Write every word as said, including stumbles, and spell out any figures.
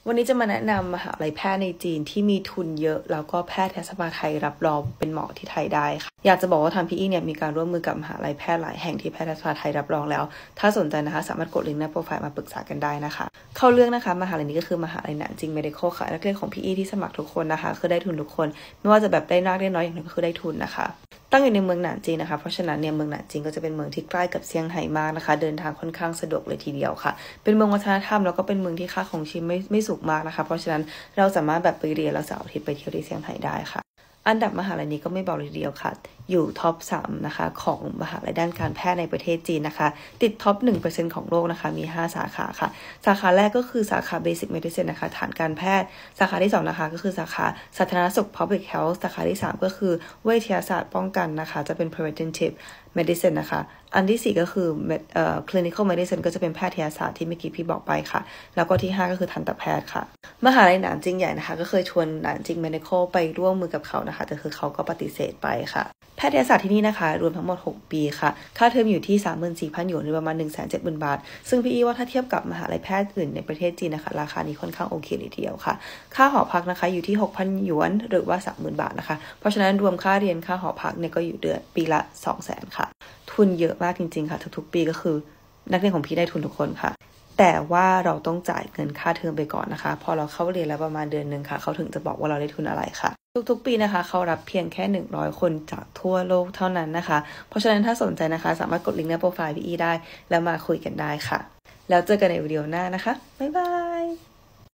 วันนี้จะมาแนะนำมหาวิทยาลัยแพทย์ในจีนที่มีทุนเยอะแล้วก็แพทยสภาไทยรับรองเป็นหมอที่ไทยได้ค่ะอยากจะบอกว่าทางพี่อีเนี่ยมีการร่วมมือกับมหาวิทยาลัยแพทย์หลายแห่งที่แพทยสภาไทยรับรองแล้วถ้าสนใจนะคะสามารถกดลิงก์ในโปรไฟล์มาปรึกษากันได้นะคะเข้าเรื่องนะคะมหาวิทยาลัยนี้ก็คือมหาวิทยาลัยหนานจิง Medical ค่ะนักเรียนของพี่อีที่สมัครทุกคนนะคะคือได้ทุนทุกคนไม่ว่าจะแบบได้มากได้น้อยอย่างไรก็คือได้ทุนนะคะตั้งอยู่ในเมืองหนานจิงนะคะเพราะฉะนั้นเนี่ยเมืองหนานจิงก็จะเป็นเมืองที่ใกล้กับเซี่ยงไฮ้มากนะคะเดินทางค่อนข้างสะดวกเลยทีเดียวค่ะเป็นเมืองวัฒนธรรมแล้วก็เป็นเมืองที่ค่าของชีพไม่ไม่สูงมากนะคะเพราะฉะนั้นเราสามารถแบบไปเรียนแล้วเสาร์อาทิตย์ไปเที่ยวที่เซี่ยงไฮ้ได้ค่ะอันดับมหาลัยนี้ก็ไม่เบาเลยทีเดียวค่ะอยู่ท็อปสามนะคะของมหาลัยด้านการแพทย์ในประเทศจีนนะคะติดท็อป หนึ่งเปอร์เซ็นต์ ของโลกนะคะมีห้าสาขาค่ะสาขาแรกก็คือสาขา Basic Medicine นะคะฐานการแพทย์สาขาที่สองนะคะก็คือสาขาสาธารณสุข Public Health สาขาที่สามก็คือเวชศาสตร์ป้องกันนะคะจะเป็น Preventive Medicine นะคะอันที่สี่ก็คือเอ่อ Clinical Medicine ก็จะเป็นแพทยศาสตร์ที่เมื่อกี้พี่บอกไปค่ะแล้วก็ที่ห้าก็คือทันตแพทย์ค่ะมหาลัยหนานจิงใหญ่นะคะก็เคยชวนหนานจิง Medical ไปร่วมมือกับเขานะคะแต่คือเขาก็ปฏิเสธไปค่ะแพทยศาสตร์ที่นี่นะคะรวมทั้งหมดหกปีค่ะค่าเทอมอยู่ที่ สามหมื่นสี่พัน หยวนหรือประมาณ หนึ่งแสนเจ็ดหมื่น บาทซึ่งพี่อีว่าถ้าเทียบกับมหาลัยแพทย์อื่นในประเทศจีนนะคะราคานี้ค่อนข้างโอเคเลยทีเดียวค่ะค่าหอพักนะคะอยู่ที่ หกพัน หยวนหรือว่า สามหมื่น บาทนะคะเพราะฉะนั้นรวมค่าเรียนค่าหอพักเนี่ยก็อยู่เดือนปีละ สองแสน ค่ะทุนเยอะมากจริงๆค่ะทุกๆปีก็คือนักเรียนของพี่ได้ทุนทุกคนค่ะแต่ว่าเราต้องจ่ายเงินค่าเทอมไปก่อนนะคะพอเราเข้าเรียนแล้วประมาณเดือนนึงค่ะเขาถึงจะบอกว่าเราได้ทุนอะไรค่ะทุกๆปีนะคะเขารับเพียงแค่หนึ่งร้อยคนจากทั่วโลกเท่านั้นนะคะเพราะฉะนั้นถ้าสนใจนะคะสามารถกดลิงก์ในโปรไฟล์พี่อีได้แล้วมาคุยกันได้ค่ะแล้วเจอกันในวิดีโอหน้านะคะบ๊ายบาย